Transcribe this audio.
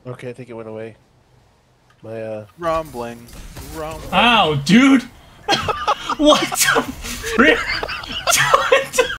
Okay, I think it went away. My Rumbling. Rumbling. Ow, dude! What the frick?